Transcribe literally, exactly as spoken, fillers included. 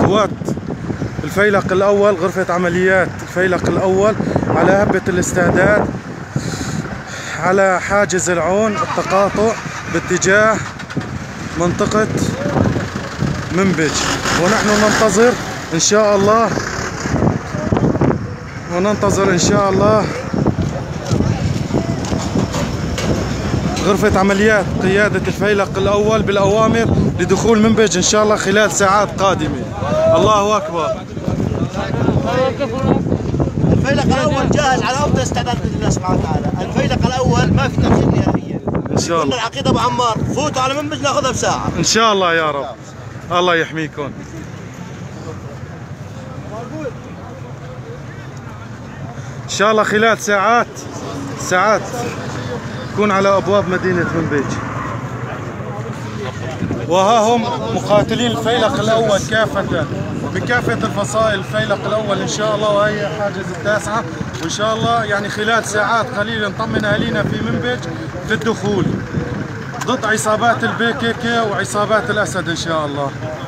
قوات الفيلق الأول، غرفة عمليات الفيلق الأول على هبة الاستعداد على حاجز العون التقاطع باتجاه منطقة منبج، ونحن ننتظر إن شاء الله وننتظر إن شاء الله غرفة عمليات قيادة الفيلق الأول بالأوامر لدخول منبج إن شاء الله خلال ساعات قادمة. الله أكبر. الفيلق الأول جاهز على أفضل استعداد بإذن الله سبحانه وتعالى. الفيلق الأول ما في تأخير نهائيا. إن شاء الله. العقيدة أبو عمار فوتوا على منبج ناخذها بساعة. إن شاء الله يا رب. الله يحميكم. إن شاء الله خلال ساعات ساعات تكون على أبواب مدينة منبج. وها هم مقاتلين الفيلق الأول كافة بكافة الفصائل. الفيلق الأول إن شاء الله، وهي حاجز التاسعة، وإن شاء الله يعني خلال ساعات قليلة نطمن أهالينا في منبج في الدخول ضد عصابات البي كي كي وعصابات الأسد إن شاء الله.